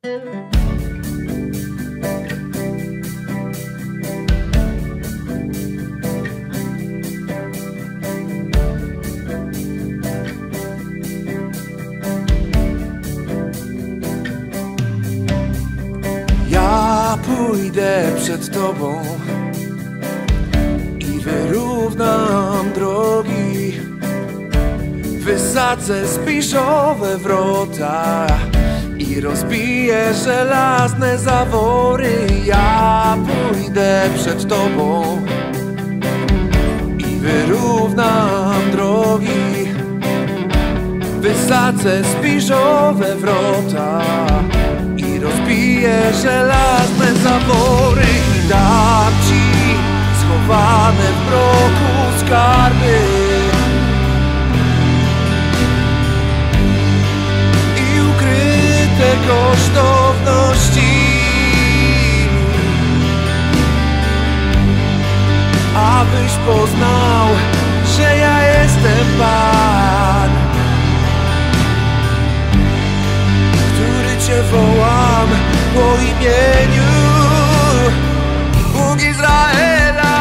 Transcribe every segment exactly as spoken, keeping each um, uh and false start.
Ja pójdę przed Tobą i wyrównam drogi, wysadzę spiżowe wrota i rozbiję żelazne zawory. Ja pójdę przed Tobą i wyrównam drogi, wysadzę spiżowe wrota i rozbiję żelazne zawory i dam Ci schowane w mroku skarby i ukryte kosztowności, abyś poznał, że ja jestem Pan, który Cię wołam po imieniu, Bóg Izraela.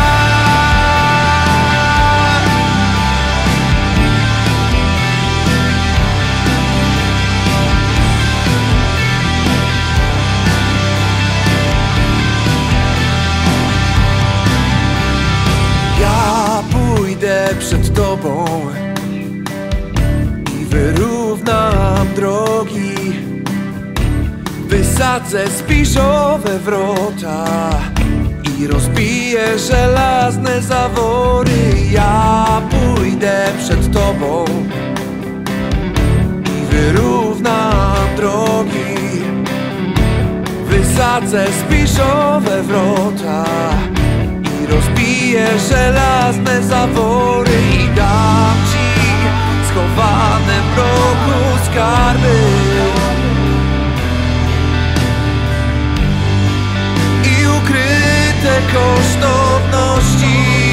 Ja pójdę przed Tobą i wyrównam drogi, wysadzę spiżowe wrota i rozbiję żelazne zawory. Ja pójdę przed Tobą i wyrównam drogi, wysadzę spiżowe wrota i rozbiję żelazne zawory i dam Ci schowane w mroku skarby i ukryte kosztowności,